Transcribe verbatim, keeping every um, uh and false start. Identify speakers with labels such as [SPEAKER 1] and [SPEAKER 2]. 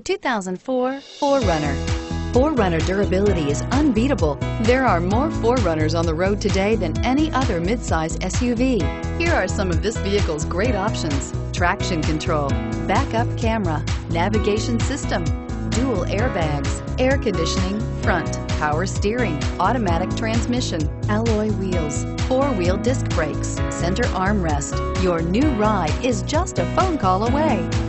[SPEAKER 1] two thousand four four runner. four runner durability is unbeatable. There are more four runners on the road today than any other midsize S U V. Here are some of this vehicle's great options: traction control, backup camera, navigation system, dual airbags, air conditioning, front, power steering, automatic transmission, alloy wheels, four-wheel disc brakes, center armrest. Your new ride is just a phone call away.